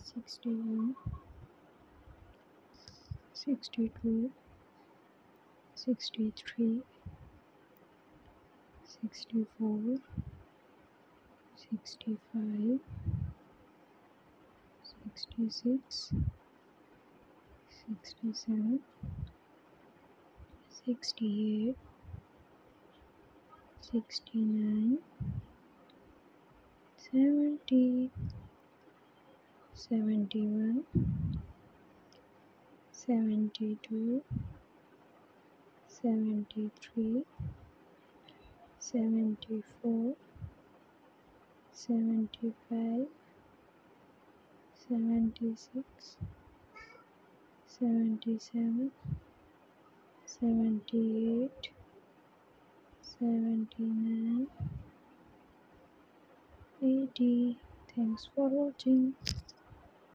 61, 62, 63, 64, 65, 66, 67, 68, 69, 70, 71, 72, 73, 74, 75, 76, 77, 78, 79, 80. Thanks for watching.